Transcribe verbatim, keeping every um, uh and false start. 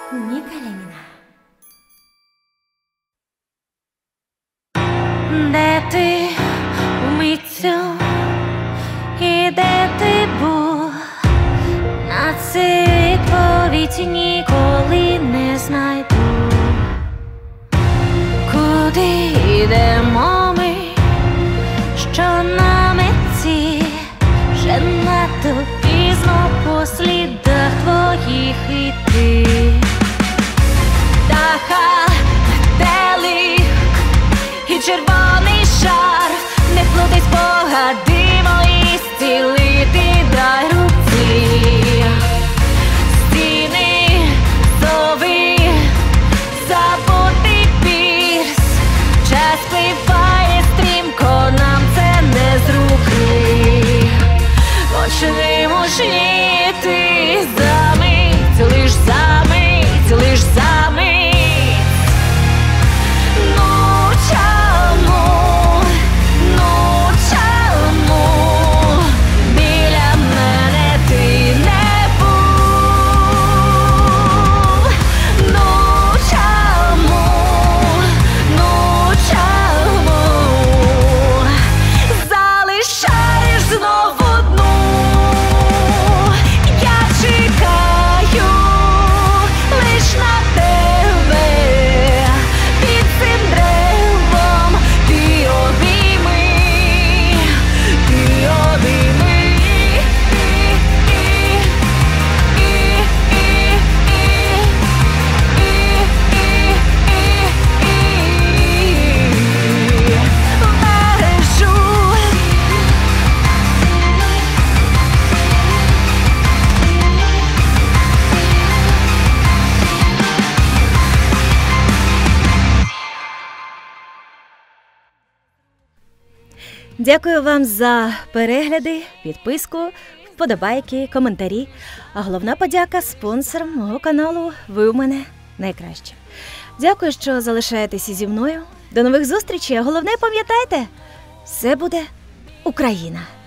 Ніка Леніна. Де ти вмицю і де ти був? На це відповідь ніколи не знайду. Куди йдемо ми, що на меті? Вже надто пізно по слідах твоїх іти. Птаха, метелик і червоний шар, не плутай спогади мої, зцілити дай руці. Стіни, сови, забутий пірс, час пливає стрімко, нам це не з руки. Почни мужніти за мить, лиш за мить, лиш за мить. Ну чому, ну чому біля мене ти не був? Ну чому, ну чому залишаєш знову одну? Я чекаю лиш на тебе під цим древом. Ти обійми, ти обійми. Бережу. Дякую вам за перегляди, підписку, вподобайки, коментарі. А головна подяка спонсорам мого каналу. Ви у мене найкраще. Дякую, що залишаєтеся зі мною. До нових зустрічей. А головне, пам'ятайте, все буде Україна.